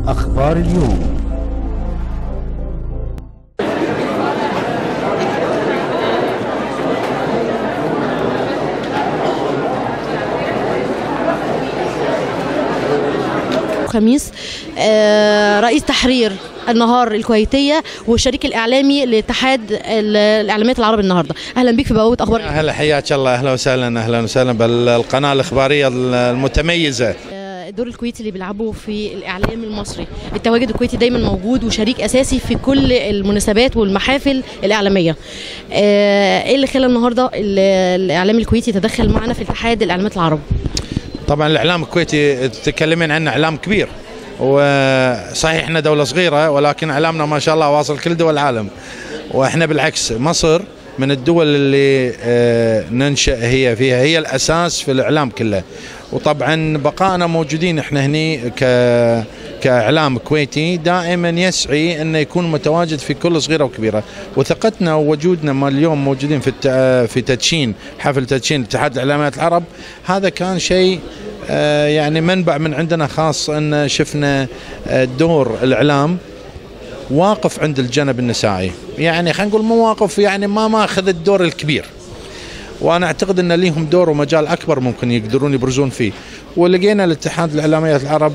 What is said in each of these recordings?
أخبار اليوم. خميس رئيس تحرير النهار الكويتية والشريك الإعلامي لاتحاد الإعلاميات العربي النهارده. أهلا بك في بوابة أخبار. أهلا، حياك الله. أهلا وسهلا، أهلا وسهلا بالقناة الإخبارية المتميزة. الدور الكويتي اللي بيلعبه في الإعلام المصري، التواجد الكويتي دايما موجود وشريك أساسي في كل المناسبات والمحافل الإعلامية. إيه اللي خلى النهارده الإعلام الكويتي يتدخل معنا في اتحاد الإعلاميات العرب؟ طبعا الإعلام الكويتي تتكلمين عنه إعلام كبير، وصحيح احنا دولة صغيرة ولكن إعلامنا ما شاء الله واصل كل دول العالم. واحنا بالعكس مصر من الدول اللي ننشأ هي فيها، هي الأساس في الإعلام كله. وطبعا بقائنا موجودين احنا هني كإعلام كويتي دائما يسعي انه يكون متواجد في كل صغيرة وكبيرة. وثقتنا ووجودنا ما اليوم موجودين في تدشين حفل تدشين اتحاد الإعلاميات العرب، هذا كان شيء يعني منبع من عندنا خاص، ان شفنا دور الإعلام واقف عند الجانب النسائي. يعني خلينا نقول مواقف يعني ما اخذ الدور الكبير، وانا اعتقد ان ليهم دور ومجال اكبر ممكن يقدرون يبرزون فيه. ولقينا الاتحاد الاعلاميات العرب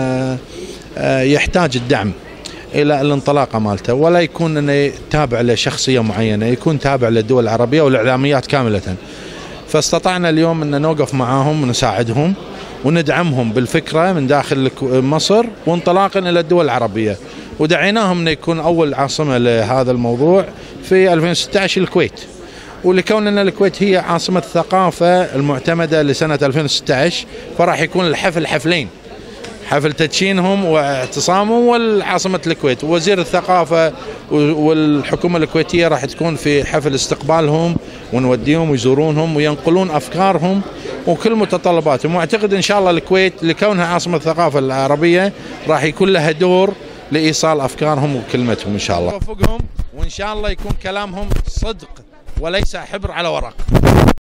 يحتاج الدعم الى الانطلاقه مالته، ولا يكون انه تابع لشخصيه معينه، يكون تابع للدول العربيه والاعلاميات كامله. فاستطعنا اليوم ان نوقف معاهم ونساعدهم وندعمهم بالفكره من داخل مصر وانطلاقا الى الدول العربيه. ودعيناهم انه يكون اول عاصمه لهذا الموضوع في 2016 الكويت. ولكون ان الكويت هي عاصمه الثقافه المعتمده لسنه 2016، فراح يكون الحفل حفلين، حفل تدشينهم واعتصامهم والعاصمه الكويت. ووزير الثقافه والحكومه الكويتيه راح تكون في حفل استقبالهم، ونوديهم ويزورونهم وينقلون افكارهم وكل متطلباتهم. واعتقد ان شاء الله الكويت لكونها عاصمه الثقافه العربيه راح يكون لها دور لايصال افكارهم وكلمتهم ان شاء الله. وفقهم، وان شاء الله يكون كلامهم صدق وليس حبر على ورق.